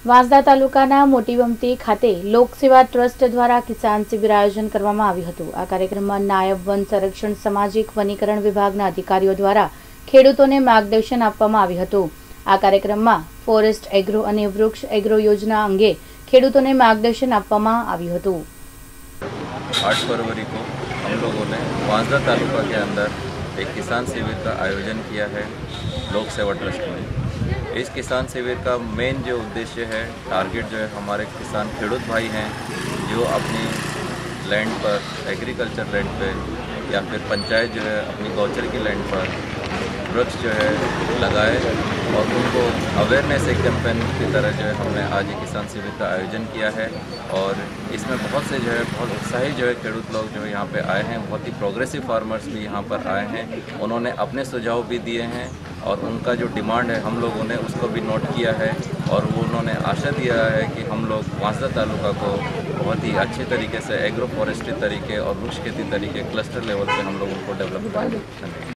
વાંસદા તાલુકાના મોટી વમતી ખાતે લોકસેવા ટ્રસ્ટ દ્વારા કિસાન શિબિર આયોજન કરવામાં આવ્યું હતું। આ કાર્યક્રમમાં નાયબ વન સંરક્ષણ સામાજિક વનીકરણ વિભાગના અધિકારીઓ દ્વારા ખેડૂતોને માર્ગદર્શન આપવામાં આવ્યું હતું। આ કાર્યક્રમમાં ફોરેસ્ટ એગ્રો અને વૃક્ષ એગ્રો યોજના અંગે ખેડૂતોને માર્ગદર્શન આપવામાં આવ્યું હતું। 8 फरवरी को हम लोगों ने वांसदा तालुका के अंदर एक किसान शिविर का आयोजन किया है लोक सेवा ट्रस्ट में। इस किसान शिविर का मेन जो उद्देश्य है, टारगेट जो है, हमारे किसान खेडूत भाई हैं जो अपनी लैंड पर, एग्रीकल्चर लैंड पे या फिर पंचायत जो है अपनी गौचर की लैंड पर वृक्ष जो है लगाए और उनको अवेयरनेस एक कैंपेन की तरह जो है हमने आज ये किसान शिविर का आयोजन किया है। और इसमें बहुत से जो है बहुत उत्साही जो है खेडूत लोग जो है यहाँ पे आए हैं। बहुत ही प्रोग्रेसिव फार्मर्स भी यहाँ पर आए हैं। उन्होंने अपने सुझाव भी दिए हैं और उनका जो डिमांड है हम लोगों ने उसको भी नोट किया है और वो उन्होंने आशा दिया है कि हम लोग वांसदा तालुका को बहुत ही अच्छे तरीके से एग्रो फॉरेस्ट्री तरीके और वृक्ष खेती तरीके क्लस्टर लेवल पे हम लोग उनको डेवलप करेंगे।